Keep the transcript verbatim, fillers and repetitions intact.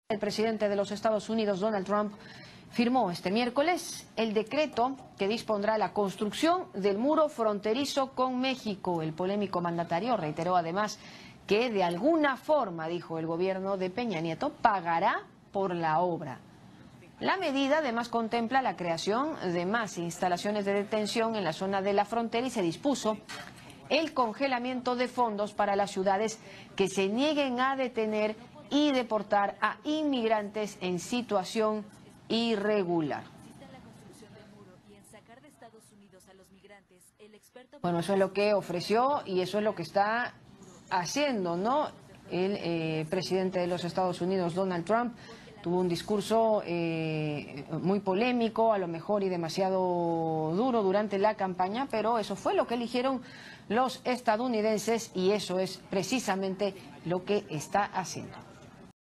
El presidente de los Estados Unidos, Donald Trump, firmó este miércoles el decreto que dispondrá la construcción del muro fronterizo con México. El polémico mandatario reiteró además que de alguna forma, dijo el gobierno de Peña Nieto, pagará por la obra. La medida además contempla la creación de más instalaciones de detención en la zona de la frontera y se dispuso el congelamiento de fondos para las ciudades que se nieguen a detener y deportar a inmigrantes en situación irregular. Bueno, eso es lo que ofreció y eso es lo que está haciendo, ¿no? El eh, presidente de los Estados Unidos, Donald Trump, tuvo un discurso eh, muy polémico, a lo mejor y demasiado duro durante la campaña, pero eso fue lo que eligieron los estadounidenses y eso es precisamente lo que está haciendo.